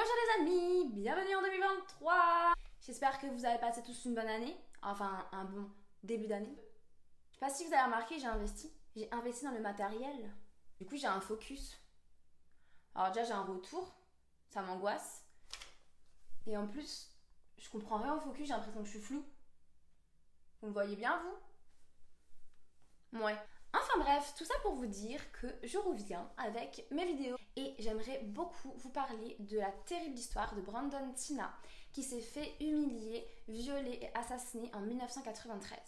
Bonjour les amis, bienvenue en 2023. J'espère que vous avez passé tous une bonne année, enfin un bon début d'année. Je sais pas si vous avez remarqué, j'ai investi dans le matériel. Du coup j'ai un focus. Alors déjà j'ai un retour, ça m'angoisse. Et en plus, je comprends rien au focus, j'ai l'impression que je suis floue. Vous me voyez bien vous? Ouais. Enfin bref, tout ça pour vous dire que je reviens avec mes vidéos et j'aimerais beaucoup vous parler de la terrible histoire de Brandon Teena qui s'est fait humilier, violer et assassiner en 1993.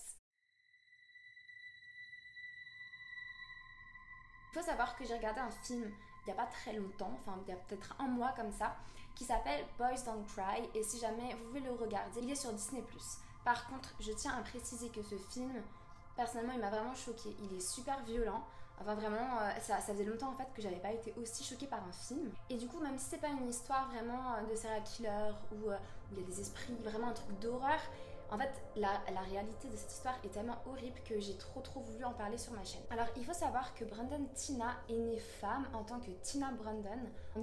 Il faut savoir que j'ai regardé un film il n'y a pas très longtemps, enfin il y a peut-être un mois comme ça, qui s'appelle Boys Don't Cry et si jamais vous voulez le regarder, il est sur Disney+. Par contre, je tiens à préciser que ce film, personnellement, il m'a vraiment choquée. Il est super violent. Enfin vraiment, ça faisait longtemps en fait que j'avais pas été aussi choquée par un film. Et du coup, même si c'est pas une histoire vraiment de serial killer où il y a des esprits, vraiment un truc d'horreur, en fait, la réalité de cette histoire est tellement horrible que j'ai trop voulu en parler sur ma chaîne. Alors, il faut savoir que Brandon Teena est née femme en tant que Teena Brandon en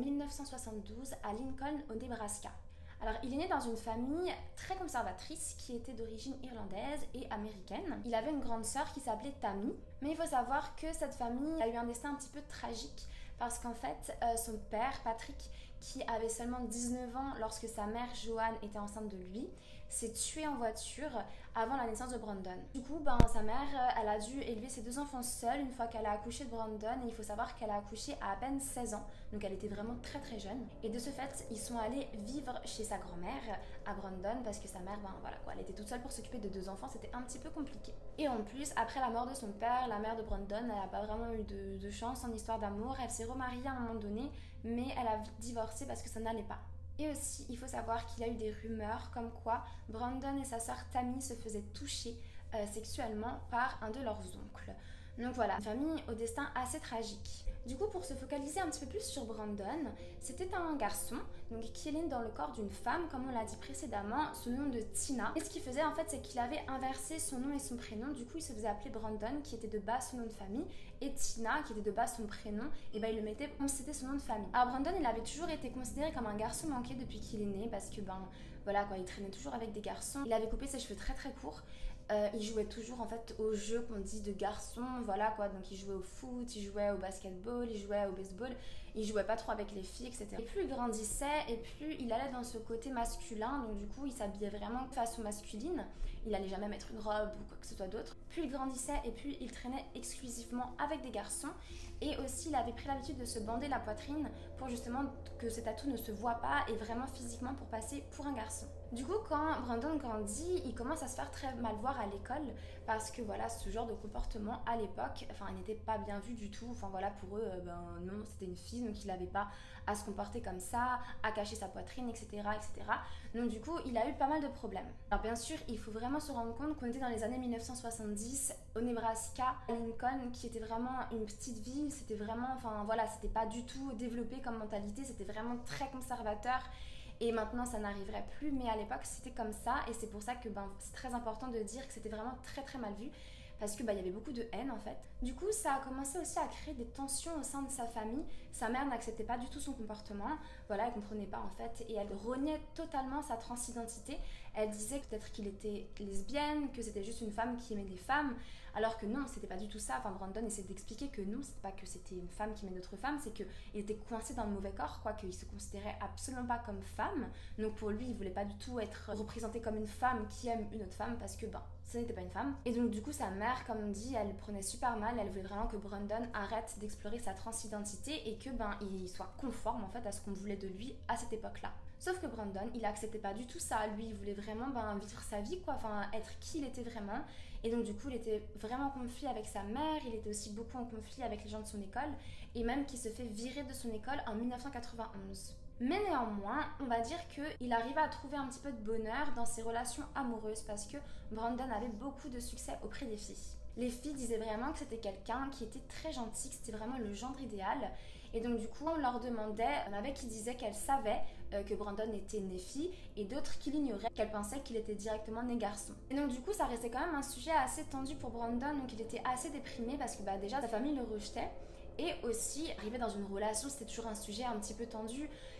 1972 à Lincoln, au Nebraska. Alors, il est né dans une famille très conservatrice qui était d'origine irlandaise et américaine. Il avait une grande sœur qui s'appelait Tammy, mais il faut savoir que cette famille a eu un destin un petit peu tragique parce qu'en fait, son père, Patrick, qui avait seulement 19 ans lorsque sa mère, Joanne, était enceinte de lui, s'est tué en voiture avant la naissance de Brandon. Du coup, sa mère, elle a dû élever ses deux enfants seule une fois qu'elle a accouché de Brandon et il faut savoir qu'elle a accouché à peine 16 ans, donc elle était vraiment très jeune. Et de ce fait, ils sont allés vivre chez sa grand-mère à Brandon parce que sa mère, voilà quoi, elle était toute seule pour s'occuper de deux enfants, c'était un petit peu compliqué. Et en plus, après la mort de son père, la mère de Brandon, elle n'a pas vraiment eu de chance en histoire d'amour, elle s'est remariée à un moment donné, mais elle a vite divorcé parce que ça n'allait pas. Et aussi, il faut savoir qu'il y a eu des rumeurs comme quoi Brandon et sa sœur Tammy se faisaient toucher sexuellement par un de leurs oncles. Donc voilà, une famille au destin assez tragique. Du coup, pour se focaliser un petit peu plus sur Brandon, c'était un garçon donc, qui est né dans le corps d'une femme, comme on l'a dit précédemment, sous le nom de Teena. Et ce qu'il faisait en fait, c'est qu'il avait inversé son nom et son prénom. Du coup, il se faisait appeler Brandon, qui était de base son nom de famille, et Teena, qui était de base son prénom, et il le mettait comme c'était son nom de famille. Alors Brandon, il avait toujours été considéré comme un garçon manqué depuis qu'il est né, parce que voilà quoi, il traînait toujours avec des garçons. Il avait coupé ses cheveux très courts. Il jouait toujours en fait au jeu qu'on dit de garçon, voilà quoi, donc il jouait au foot, il jouait au basketball, il jouait au baseball, il jouait pas trop avec les filles, etc. Et plus il grandissait et plus il allait dans ce côté masculin, donc du coup il s'habillait vraiment de façon masculine, il allait jamais mettre une robe ou quoi que ce soit d'autre. Plus il grandissait et plus il traînait exclusivement avec des garçons et aussi il avait pris l'habitude de se bander la poitrine pour justement que ses tatous ne se voient pas et vraiment physiquement pour passer pour un garçon. Du coup, quand Brandon grandit, il commence à se faire très mal voir à l'école parce que voilà, ce genre de comportement à l'époque, enfin, il n'était pas bien vu du tout. Enfin voilà, pour eux, non, c'était une fille, donc il n'avait pas à se comporter comme ça, à cacher sa poitrine, etc. Donc du coup, il a eu pas mal de problèmes. Alors bien sûr, il faut vraiment se rendre compte qu'on était dans les années 1970 au Nebraska, à Lincoln, qui était vraiment une petite ville. C'était vraiment, enfin voilà, c'était pas du tout développé comme mentalité, c'était vraiment très conservateur. Et maintenant ça n'arriverait plus, mais à l'époque c'était comme ça et c'est pour ça que c'est très important de dire que c'était vraiment très mal vu parce que il y avait beaucoup de haine en fait. Du coup ça a commencé aussi à créer des tensions au sein de sa famille. Sa mère n'acceptait pas du tout son comportement, voilà, elle comprenait pas en fait et elle reniait totalement sa transidentité. Elle disait peut-être qu'il était lesbienne, que c'était juste une femme qui aimait des femmes, alors que non, c'était pas du tout ça. Enfin Brandon essaie d'expliquer que non, c'est pas que c'était une femme qui aimait d'autres femmes, c'est qu'il était coincé dans le mauvais corps, quoi, qu'il se considérait absolument pas comme femme. Donc pour lui, il voulait pas du tout être représenté comme une femme qui aime une autre femme parce que ce n'était pas une femme. Et donc du coup sa mère, comme on dit, elle prenait super mal, elle voulait vraiment que Brandon arrête d'explorer sa transidentité et que il soit conforme en fait à ce qu'on voulait de lui à cette époque-là. Sauf que Brandon, il acceptait pas du tout ça, lui il voulait vraiment vivre sa vie quoi, enfin être qui il était vraiment. Et donc du coup il était vraiment en conflit avec sa mère, il était aussi beaucoup en conflit avec les gens de son école et même qu'il se fait virer de son école en 1991. Mais néanmoins, on va dire qu'il arriva à trouver un petit peu de bonheur dans ses relations amoureuses parce que Brandon avait beaucoup de succès auprès des filles. Les filles disaient vraiment que c'était quelqu'un qui était très gentil, que c'était vraiment le gendre idéal. Et donc du coup, on leur demandait, il y en avait qui disaient qu'elles savaient que Brandon était né fille et d'autres qui l'ignoraient, qu'elles pensaient qu'il était directement né garçon. Et donc du coup, ça restait quand même un sujet assez tendu pour Brandon, donc il était assez déprimé parce que déjà sa famille le rejetait. Et aussi, arriver dans une relation, c'était toujours un sujet un petit peu tendu.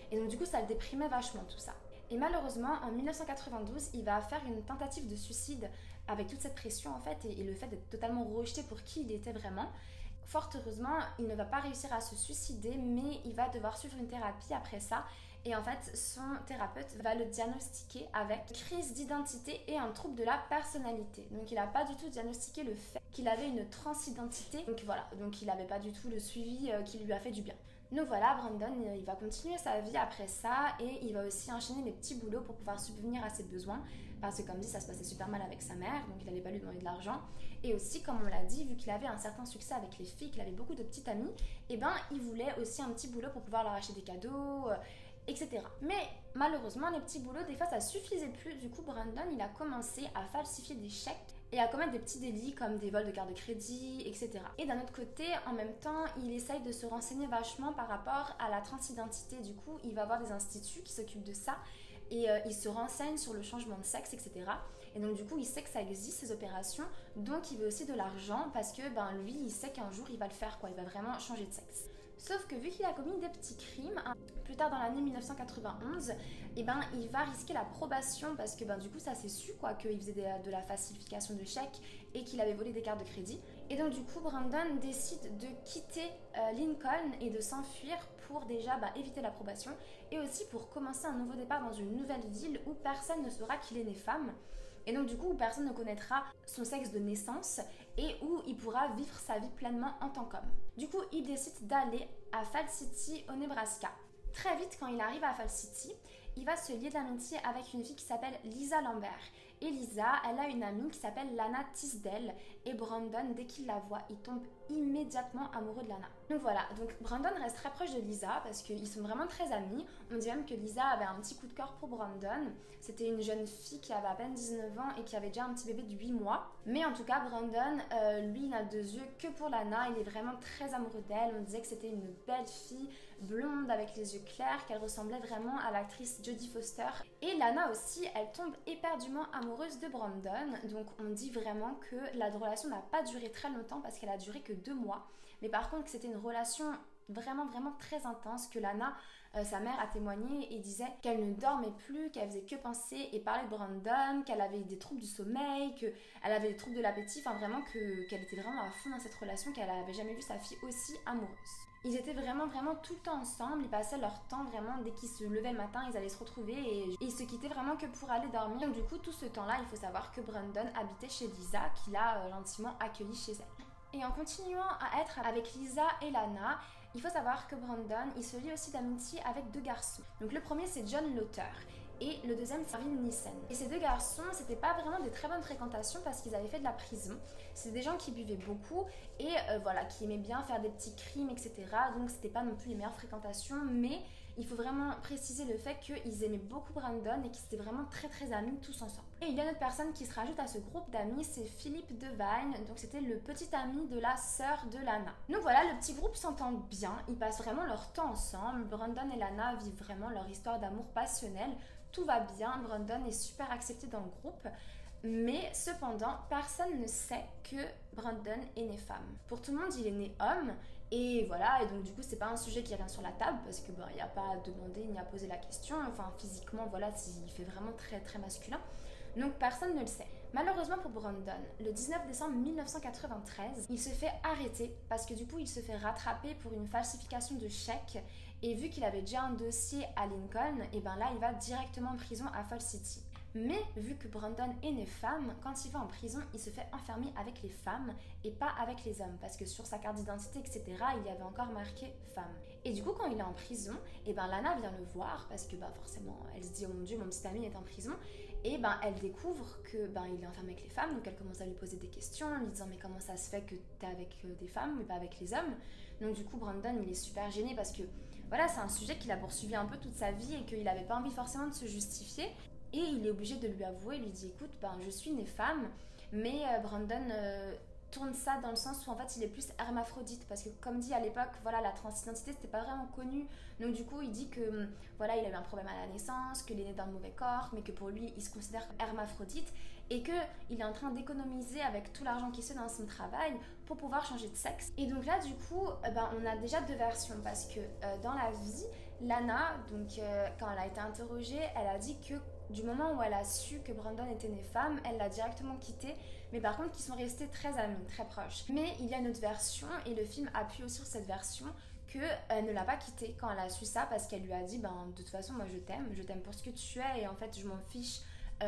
Et donc du coup ça le déprimait vachement tout ça. Et malheureusement en 1992 il va faire une tentative de suicide avec toute cette pression en fait et le fait d'être totalement rejeté pour qui il était vraiment. Fort heureusement, il ne va pas réussir à se suicider, mais il va devoir suivre une thérapie après ça. Et en fait, son thérapeute va le diagnostiquer avec crise d'identité et un trouble de la personnalité. Donc il n'a pas du tout diagnostiqué le fait qu'il avait une transidentité. Donc voilà, donc il n'avait pas du tout le suivi qui lui a fait du bien. Donc voilà, Brandon, il va continuer sa vie après ça et il va aussi enchaîner des petits boulots pour pouvoir subvenir à ses besoins. Parce que comme dit, ça se passait super mal avec sa mère, donc il n'allait pas lui demander de l'argent. Et aussi, comme on l'a dit, vu qu'il avait un certain succès avec les filles, qu'il avait beaucoup de petites amies, et ben il voulait aussi un petit boulot pour pouvoir leur acheter des cadeaux, etc. Mais malheureusement, les petits boulots, des fois, ça suffisait plus. Du coup, Brandon, il a commencé à falsifier des chèques et à commettre des petits délits comme des vols de cartes de crédit, etc. Et d'un autre côté, en même temps, il essaye de se renseigner vachement par rapport à la transidentité. Du coup, il va avoir des instituts qui s'occupent de ça et il se renseigne sur le changement de sexe, etc. Et donc du coup, il sait que ça existe, ces opérations, donc il veut aussi de l'argent parce que lui, il sait qu'un jour, il va le faire, quoi. Il va vraiment changer de sexe. Sauf que vu qu'il a commis des petits crimes, plus tard dans l'année 1991, il va risquer la probation parce que du coup ça s'est su quoi, qu'il faisait de la falsification de chèques et qu'il avait volé des cartes de crédit. Et donc du coup Brandon décide de quitter Lincoln et de s'enfuir pour déjà éviter la probation et aussi pour commencer un nouveau départ dans une nouvelle ville où personne ne saura qu'il est né femme. Et donc du coup, où personne ne connaîtra son sexe de naissance et où il pourra vivre sa vie pleinement en tant qu'homme. Du coup, il décide d'aller à Fall City au Nebraska. Très vite, quand il arrive à Fall City, il va se lier d'amitié avec une fille qui s'appelle Lisa Lambert. Et Lisa, elle a une amie qui s'appelle Lana Tisdale. Et Brandon, dès qu'il la voit, il tombe immédiatement amoureux de Lana. Donc voilà, donc Brandon reste très proche de Lisa parce qu'ils sont vraiment très amis. On dit même que Lisa avait un petit coup de cœur pour Brandon. C'était une jeune fille qui avait à peine 19 ans et qui avait déjà un petit bébé de 8 mois. Mais en tout cas, Brandon, lui, il n'a de yeux que pour Lana. Il est vraiment très amoureux d'elle. On disait que c'était une belle fille, blonde avec les yeux clairs, qu'elle ressemblait vraiment à l'actrice Jodie Foster. Et Lana aussi, elle tombe éperdument amoureuse de Brandon. Donc on dit vraiment que la relation n'a pas duré très longtemps parce qu'elle a duré que 2 mois. Mais par contre, c'était une relation vraiment très intense que Lana, sa mère, a témoigné et disait qu'elle ne dormait plus, qu'elle faisait que penser et parler de Brandon, qu'elle avait des troubles du sommeil, qu'elle avait des troubles de l'appétit, enfin vraiment qu'elle était vraiment à fond dans cette relation, qu'elle n'avait jamais vu sa fille aussi amoureuse. Ils étaient vraiment tout le temps ensemble, ils passaient leur temps vraiment, dès qu'ils se levaient le matin, ils allaient se retrouver et ils se quittaient vraiment que pour aller dormir. Donc du coup, tout ce temps-là, il faut savoir que Brandon habitait chez Lisa, qui l'a gentiment accueilli chez elle. Et en continuant à être avec Lisa et Lana, il faut savoir que Brandon, il se lie aussi d'amitié avec 2 garçons. Donc le premier, c'est John Lauter et le deuxième, c'est Marvin Nissen. Et ces 2 garçons, c'était pas vraiment des très bonnes fréquentations parce qu'ils avaient fait de la prison. C'est des gens qui buvaient beaucoup et qui aimaient bien faire des petits crimes, etc. Donc c'était pas non plus les meilleures fréquentations, mais il faut vraiment préciser le fait qu'ils aimaient beaucoup Brandon et qu'ils étaient vraiment très amis tous ensemble. Et il y a une autre personne qui se rajoute à ce groupe d'amis, c'est Philippe Devine, donc c'était le petit ami de la sœur de Lana. Donc voilà, le petit groupe s'entend bien, ils passent vraiment leur temps ensemble, Brandon et Lana vivent vraiment leur histoire d'amour passionnel, tout va bien, Brandon est super accepté dans le groupe, mais cependant, personne ne sait que Brandon est né femme. Pour tout le monde, il est né homme, et voilà, et donc du coup, c'est pas un sujet qui revient sur la table, parce que il n'y a pas à demander ni à poser la question, enfin physiquement, voilà, il fait vraiment très masculin. Donc personne ne le sait. Malheureusement pour Brandon, le 19 décembre 1993, il se fait arrêter parce que du coup il se fait rattraper pour une falsification de chèques et vu qu'il avait déjà un dossier à Lincoln, et là il va directement en prison à Fall City. Mais vu que Brandon est né femme, quand il va en prison, il se fait enfermer avec les femmes et pas avec les hommes parce que sur sa carte d'identité, etc., il y avait encore marqué femme. Et du coup, quand il est en prison, Lana vient le voir parce que forcément, elle se dit « Oh mon Dieu, mon petit ami est en prison ». Et elle découvre que il est enfermé avec les femmes, donc elle commence à lui poser des questions, en lui disant mais comment ça se fait que t'es avec des femmes mais pas avec les hommes. Donc du coup Brandon il est super gêné parce que voilà c'est un sujet qu'il a poursuivi un peu toute sa vie et qu'il n'avait pas envie forcément de se justifier. Et il est obligé de lui avouer, il lui dit écoute je suis né femme, mais Brandon tourne ça dans le sens où en fait il est plus hermaphrodite parce que comme dit à l'époque la transidentité c'était pas vraiment connu, donc du coup il dit que il a eu un problème à la naissance, qu'il est né d'un mauvais corps mais que pour lui il se considère hermaphrodite et qu'il est en train d'économiser avec tout l'argent qu'il se fait dans son travail pour pouvoir changer de sexe. Et donc là du coup on a déjà 2 versions parce que dans la vie Lana, donc quand elle a été interrogée, elle a dit que du moment où elle a su que Brandon était né femme, elle l'a directement quitté, mais par contre qu'ils sont restés très amis, très proches. Mais il y a une autre version, et le film appuie aussi sur cette version, qu'elle ne l'a pas quitté quand elle a su ça, parce qu'elle lui a dit, ben de toute façon moi je t'aime pour ce que tu es, et en fait je m'en fiche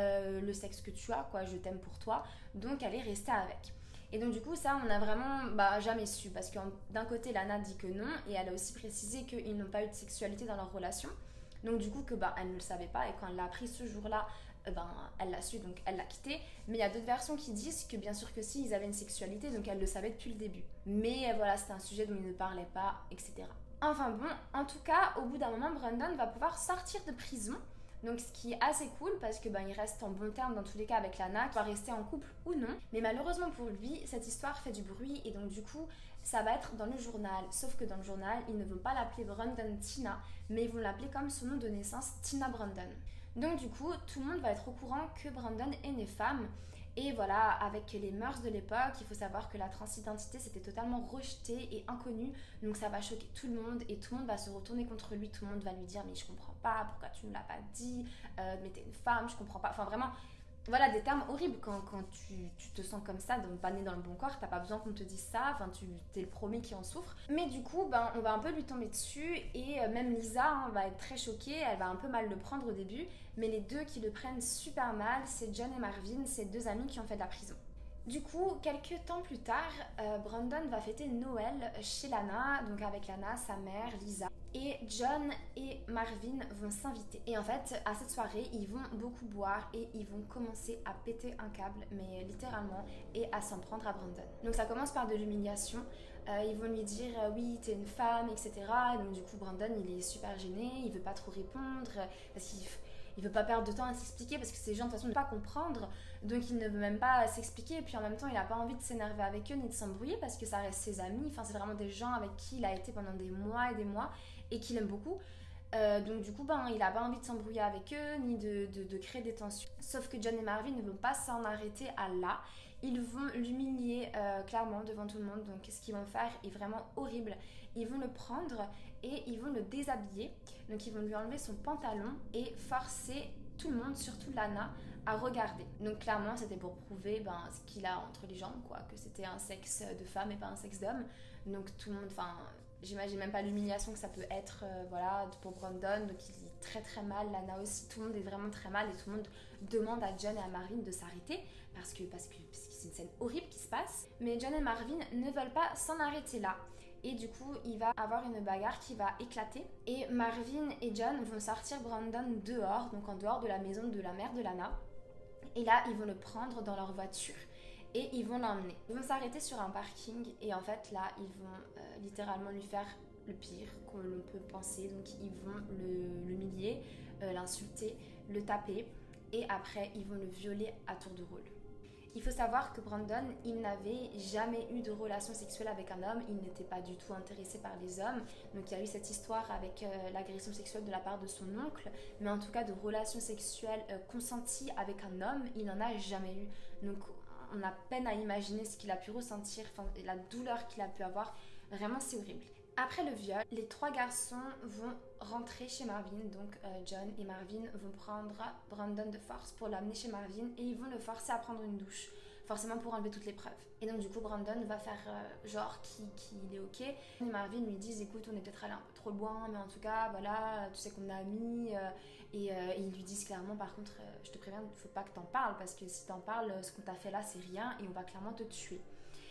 le sexe que tu as, quoi, je t'aime pour toi, donc elle est restée avec. Et donc du coup ça on a vraiment jamais su, parce que d'un côté Lana dit que non, et elle a aussi précisé qu'ils n'ont pas eu de sexualité dans leur relation, donc du coup que elle ne le savait pas, et quand elle l'a appris ce jour-là, elle l'a su, donc elle l'a quitté. Mais il y a d'autres versions qui disent que bien sûr que si, ils avaient une sexualité, donc elle le savait depuis le début. Mais voilà, c'était un sujet dont ils ne parlaient pas, etc. Enfin bon, en tout cas, au bout d'un moment, Brandon va pouvoir sortir de prison. Donc ce qui est assez cool parce que il reste en bon terme dans tous les cas avec Lana, qui va rester en couple ou non. Mais malheureusement pour lui, cette histoire fait du bruit et donc du coup ça va être dans le journal. Sauf que dans le journal, ils ne vont pas l'appeler Brandon Tina, mais ils vont l'appeler comme son nom de naissance, Tina Brandon. Donc du coup, tout le monde va être au courant que Brandon est né femme. Et voilà, avec les mœurs de l'époque, il faut savoir que la transidentité c'était totalement rejeté et inconnu. Donc ça va choquer tout le monde et tout le monde va se retourner contre lui. Tout le monde va lui dire mais je comprends pas, pourquoi tu ne l'as pas dit, mais t'es une femme, je comprends pas. Enfin vraiment, voilà des termes horribles quand tu te sens comme ça, donc pas né dans le bon corps, t'as pas besoin qu'on te dise ça, enfin tu t'es le premier qui en souffre. Mais du coup, on va un peu lui tomber dessus et même Lisa va être très choquée, elle va un peu mal le prendre au début, mais les deux qui le prennent super mal, c'est John et Marvin, ces deux amis qui ont fait de la prison. Du coup, quelques temps plus tard, Brandon va fêter Noël chez Lana, donc avec Lana, sa mère, Lisa. Et John et Marvin vont s'inviter. Et en fait, à cette soirée, ils vont beaucoup boire et ils vont commencer à péter un câble, mais littéralement, et à s'en prendre à Brandon. Donc ça commence par de l'humiliation. Ils vont lui dire oui, t'es une femme, etc. Et donc du coup, Brandon, il est super gêné, il veut pas trop répondre, parce qu'il veut pas perdre de temps à s'expliquer parce que ces gens de toute façon ne peuvent pas comprendre, donc il ne veut même pas s'expliquer, et puis en même temps il a pas envie de s'énerver avec eux ni de s'embrouiller parce que ça reste ses amis, enfin c'est vraiment des gens avec qui il a été pendant des mois et qu'il aime beaucoup. Donc du coup il a pas envie de s'embrouiller avec eux ni de créer des tensions. Sauf que John et Marvin ne vont pas s'en arrêter à là. Ils vont l'humilier clairement devant tout le monde. Donc ce qu'ils vont faire est vraiment horrible. Ils vont le prendre et ils vont le déshabiller. Donc ils vont lui enlever son pantalon et forcer tout le monde, surtout Lana, à regarder. Donc clairement c'était pour prouver ce qu'il a entre les jambes, quoi, que c'était un sexe de femme et pas un sexe d'homme. Donc tout le monde, j'imagine même pas l'humiliation que ça peut être pour Brandon, donc il est très très mal, Lana aussi, tout le monde est vraiment très mal et tout le monde demande à John et à Marvin de s'arrêter parce que c'est une scène horrible qui se passe. Mais John et Marvin ne veulent pas s'en arrêter là. Et du coup, il va avoir une bagarre qui va éclater. Et Marvin et John vont sortir Brandon dehors, donc en dehors de la maison de la mère de Lana. Et là, ils vont le prendre dans leur voiture et ils vont l'emmener. Ils vont s'arrêter sur un parking et en fait là, ils vont littéralement lui faire le pire qu'on peut penser. Donc ils vont l'humilier, l'insulter, le taper et après ils vont le violer à tour de rôle. Il faut savoir que Brandon, il n'avait jamais eu de relation sexuelle avec un homme, il n'était pas du tout intéressé par les hommes, donc il y a eu cette histoire avec l'agression sexuelle de la part de son oncle, mais en tout cas de relations sexuelles consenties avec un homme, il n'en a jamais eu. Donc on a peine à imaginer ce qu'il a pu ressentir, la douleur qu'il a pu avoir, vraiment c'est horrible. Après le viol, les trois garçons vont rentrer chez Marvin, donc John et Marvin vont prendre Brandon de force pour l'amener chez Marvin et ils vont le forcer à prendre une douche, forcément pour enlever toutes les preuves. Et donc du coup Brandon va faire genre qu'il est ok. Et Marvin lui disent écoute, on est peut-être allé un peu trop loin, mais en tout cas voilà, tu sais qu'on a amis. Et ils lui disent clairement par contre je te préviens, il ne faut pas que t'en parles parce que si t'en parles, ce qu'on t'a fait là c'est rien et on va clairement te tuer.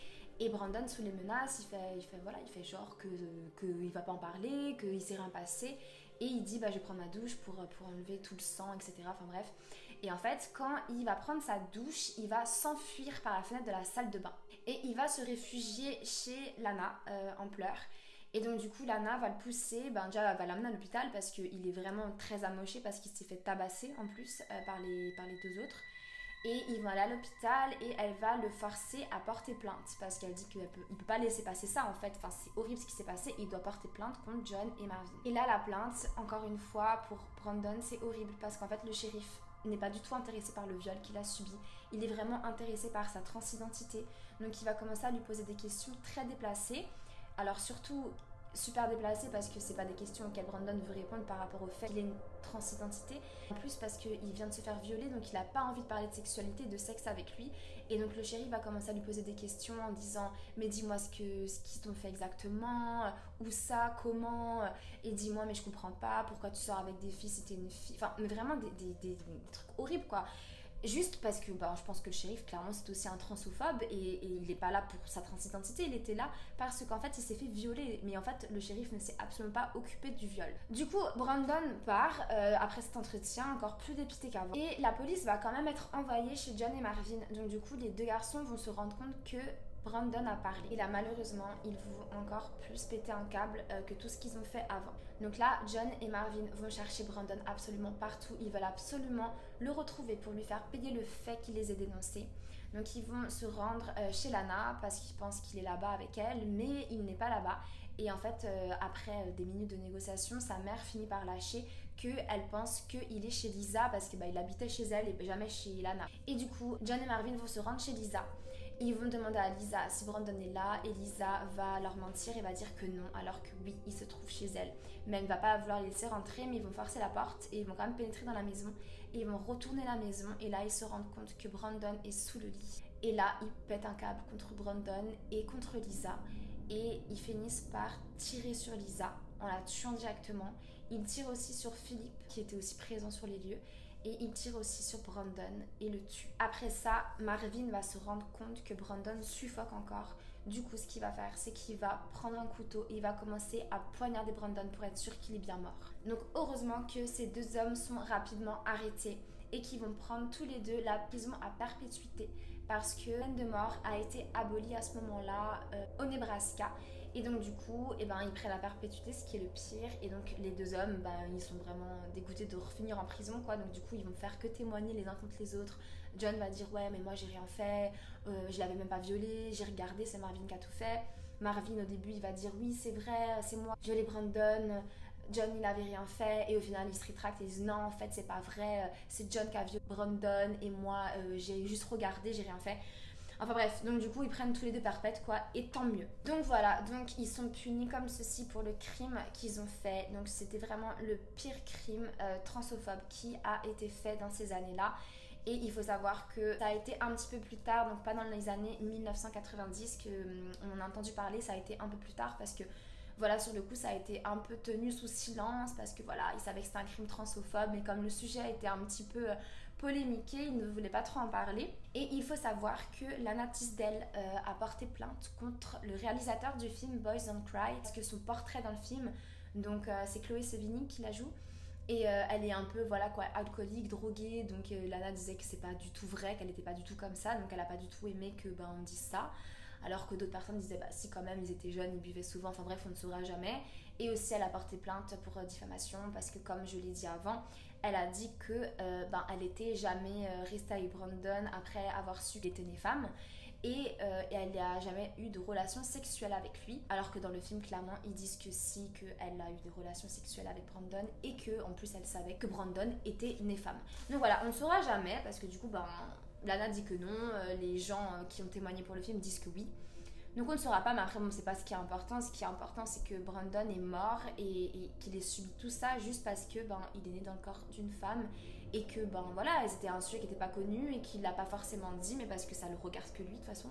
Et Brandon, sous les menaces, il fait genre qu'il va pas en parler, qu'il s'est rien passé. Et il dit, je vais prendre ma douche pour enlever tout le sang, etc. Enfin bref. Et en fait, quand il va prendre sa douche, il va s'enfuir par la fenêtre de la salle de bain. Et il va se réfugier chez Lana en pleurs. Et donc du coup, Lana va le pousser, déjà elle va l'amener à l'hôpital parce qu'il est vraiment très amoché parce qu'il s'est fait tabasser en plus par les deux autres. Et ils vont aller à l'hôpital et elle va le forcer à porter plainte parce qu'elle dit qu'il ne peut pas laisser passer ça en fait. Enfin, c'est horrible ce qui s'est passé et il doit porter plainte contre John et Marvin. Et là, la plainte, encore une fois, pour Brandon, c'est horrible parce qu'en fait, le shérif n'est pas du tout intéressé par le viol qu'il a subi. Il est vraiment intéressé par sa transidentité. Donc, il va commencer à lui poser des questions très déplacées. Alors, surtout super déplacé parce que c'est pas des questions auxquelles Brandon veut répondre par rapport au fait qu'il ait une transidentité. En plus parce qu'il vient de se faire violer, donc il a pas envie de parler de sexualité, de sexe avec lui. Et donc le shérif va commencer à lui poser des questions en disant mais dis-moi ce qu'ils t'ont fait exactement, où ça, comment, et dis-moi mais je comprends pas, pourquoi tu sors avec des filles si t'es une fille. Enfin mais vraiment des trucs horribles quoi. Juste parce que je pense que le shérif, clairement, c'est aussi un transphobe et il n'est pas là pour sa transidentité, il était là parce qu'en fait, il s'est fait violer. Mais en fait, le shérif ne s'est absolument pas occupé du viol. Du coup, Brandon part après cet entretien, encore plus dépité qu'avant. Et la police va quand même être envoyée chez John et Marvin. Donc du coup, les deux garçons vont se rendre compte que Brandon a parlé. Et là, malheureusement, ils vont encore plus péter un câble que tout ce qu'ils ont fait avant. Donc là, John et Marvin vont chercher Brandon absolument partout. Ils veulent absolument le retrouver pour lui faire payer le fait qu'il les ait dénoncés. Donc ils vont se rendre chez Lana parce qu'ils pensent qu'il est là-bas avec elle, mais il n'est pas là-bas. Et en fait, après des minutes de négociation, sa mère finit par lâcher qu'elle pense qu'il est chez Lisa parce qu'il habitait chez elle et jamais chez Lana. Et du coup, John et Marvin vont se rendre chez Lisa. Ils vont demander à Lisa si Brandon est là et Lisa va leur mentir et va dire que non alors que oui, il se trouve chez elle. Mais elle ne va pas vouloir les laisser rentrer, mais ils vont forcer la porte et ils vont quand même pénétrer dans la maison et ils vont retourner la maison et là ils se rendent compte que Brandon est sous le lit. Et là ils pètent un câble contre Brandon et contre Lisa et ils finissent par tirer sur Lisa en la tuant directement. Ils tirent aussi sur Philippe qui était aussi présent sur les lieux. Et il tire aussi sur Brandon et le tue. Après ça, Marvin va se rendre compte que Brandon suffoque encore. Du coup, ce qu'il va faire, c'est qu'il va prendre un couteau et il va commencer à poignarder Brandon pour être sûr qu'il est bien mort. Donc heureusement que ces deux hommes sont rapidement arrêtés et qu'ils vont prendre tous les deux la prison à perpétuité parce que la peine de mort a été abolie à ce moment-là au Nebraska. Et donc du coup, ils prennent la perpétuité, ce qui est le pire. Et donc les deux hommes, ils sont vraiment dégoûtés de refinir en prison, quoi. Donc du coup, ils vont faire que témoigner les uns contre les autres. John va dire ouais, mais moi j'ai rien fait, je l'avais même pas violé, j'ai regardé, c'est Marvin qui a tout fait. Marvin au début, il va dire oui, c'est vrai, c'est moi, j'ai violé Brandon. John il avait rien fait et au final il se rétracte et il dit non en fait c'est pas vrai, c'est John qui a violé Brandon et moi j'ai juste regardé, j'ai rien fait. Enfin bref, donc du coup ils prennent tous les deux perpètes quoi, et tant mieux. Donc voilà, donc ils sont punis comme ceci pour le crime qu'ils ont fait. Donc c'était vraiment le pire crime transphobe qui a été fait dans ces années-là. Et il faut savoir que ça a été un petit peu plus tard, donc pas dans les années 1990 qu'on a entendu parler, ça a été un peu plus tard parce que voilà, sur le coup, ça a été un peu tenu sous silence parce que voilà, ils savaient que c'était un crime transphobe, mais comme le sujet a été un petit peu polémiqué, ils ne voulaient pas trop en parler. Et il faut savoir que Lana Tisdale a porté plainte contre le réalisateur du film Boys Don't Cry parce que son portrait dans le film, donc c'est Chloé Sevigny qui la joue. Et elle est un peu, voilà quoi, alcoolique, droguée, donc Lana disait que c'est pas du tout vrai, qu'elle était pas du tout comme ça, donc elle a pas du tout aimé que on dise ça. Alors que d'autres personnes disaient si quand même ils étaient jeunes, ils buvaient souvent, enfin bref on ne saura jamais. Et aussi elle a porté plainte pour diffamation parce que comme je l'ai dit avant, elle a dit que elle était jamais restée avec Brandon après avoir su qu'il était né femme. Et elle n'a jamais eu de relation sexuelle avec lui, alors que dans le film clairement ils disent que si, qu'elle a eu des relations sexuelles avec Brandon et que en plus elle savait que Brandon était né femme. Donc voilà, on ne saura jamais parce que du coup Lana dit que non, les gens qui ont témoigné pour le film disent que oui. Donc on ne saura pas, mais après bon, c'est pas ce qui est important. Ce qui est important c'est que Brandon est mort et qu'il ait subi tout ça juste parce que il est né dans le corps d'une femme et que voilà, c'était un sujet qui n'était pas connu et qu'il l'a pas forcément dit, mais parce que ça le regarde que lui de toute façon,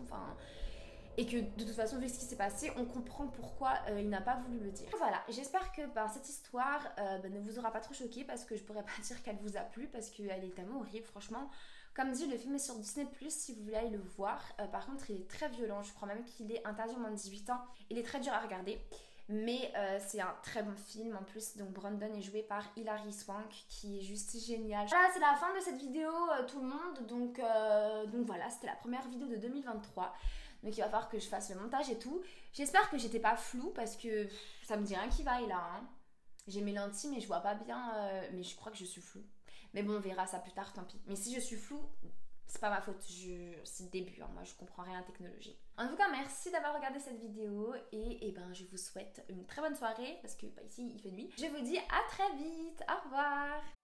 et que de toute façon vu ce qui s'est passé on comprend pourquoi il n'a pas voulu le dire. Voilà, j'espère que cette histoire ne vous aura pas trop choqué parce que je pourrais pas dire qu'elle vous a plu parce qu'elle est tellement horrible franchement. Comme dit, le film est sur Disney+, si vous voulez aller le voir. Par contre, il est très violent. Je crois même qu'il est interdit aux moins de 18 ans. Il est très dur à regarder. Mais c'est un très bon film en plus. Donc Brandon est joué par Hilary Swank qui est juste génial. Voilà, c'est la fin de cette vidéo tout le monde. Donc voilà, c'était la première vidéo de 2023. Donc il va falloir que je fasse le montage et tout. J'espère que j'étais pas floue parce que ça me dit rien qui vaille là. Hein. J'ai mes lentilles mais je vois pas bien. Mais je crois que je suis floue. Mais bon, on verra ça plus tard, tant pis. Mais si je suis floue, c'est pas ma faute, c'est le début, hein. Moi je comprends rien à la technologie. En tout cas, merci d'avoir regardé cette vidéo et je vous souhaite une très bonne soirée parce que ici il fait nuit. Je vous dis à très vite, au revoir.